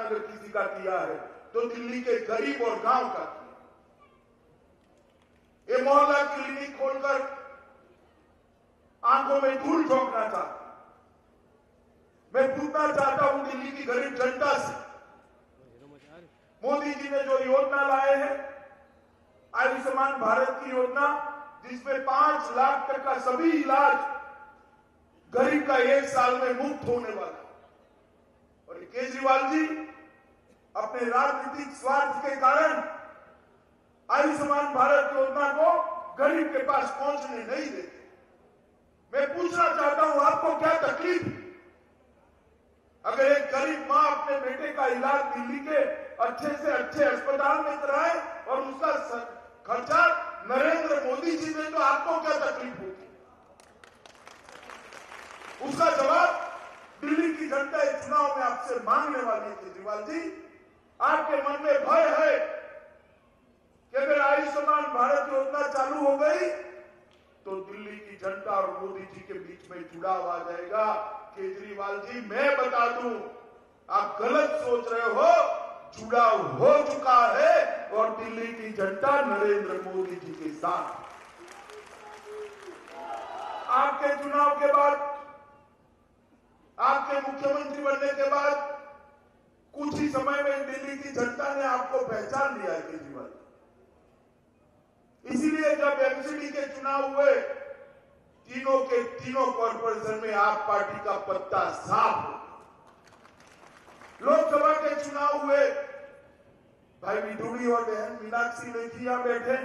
अगर किसी का किया है तो दिल्ली के गरीब और गांव का किया। ये मोहल्ला क्लिनिक खोलकर आंखों में धूल झोंकना था। मैं पूछना चाहता हूं दिल्ली की गरीब जनता से, मोदी जी ने जो योजना लाए हैं, आयुष्मान भारत की योजना, जिसमें 5 लाख तक का सभी इलाज गरीब का 1 साल में मुफ्त होने वाला, और केजरीवाल जी अपने राजनीतिक स्वार्थ के कारण आयुष्मान भारत योजना को गरीब के पास पहुंचने नहीं देते। मैं पूछना चाहता हूं, आपको क्या तकलीफ है? अगर एक गरीब मां अपने बेटे का इलाज दिल्ली के अच्छे से अच्छे अस्पताल में कराए और उसका खर्चा नरेंद्र मोदी जी ने, तो आपको क्या तकलीफ होती? उसका जवाब दिल्ली की जनता इस चुनाव में आपसे मांगने वाली है। केजरीवाल जी, आपके मन में भय है कि अगर आयुष्मान भारत योजना चालू हो गई तो दिल्ली की जनता और मोदी जी के बीच में जुड़ाव आ जाएगा। केजरीवाल जी, मैं बता दूं, आप गलत सोच रहे हो। जुड़ाव हो चुका है और दिल्ली की जनता नरेंद्र मोदी जी के साथ। आपके चुनाव के बाद, आपके मुख्यमंत्री बनने के बाद कुछ ही समय में दिल्ली की जनता ने आपको पहचान लिया है केजरीवाल। इसीलिए जब एमसीडी के चुनाव हुए, तीनों के तीनों कॉर्पोरेशन में आप पार्टी का पत्ता साफ हो। लोकसभा के चुनाव हुए, भाई विदुड़ी और बहन मीनाक्षी लेखी यहां बैठे।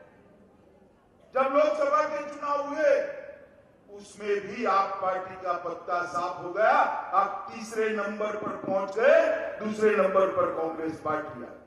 जब लोकसभा के चुनाव हुए, उसमें भी आप पार्टी का पत्ता साफ हो गया। आप तीसरे नंबर पर पहुंच गए, दूसरे नंबर पर कांग्रेस पार्टी आई।